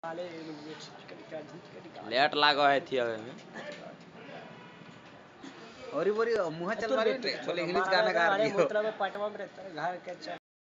Late लागो है थी अबे में और बोरी मुंह चलवा रहे बोले इंग्लिश गाना गा रही हो। मतलब पटवा में रहता है घर के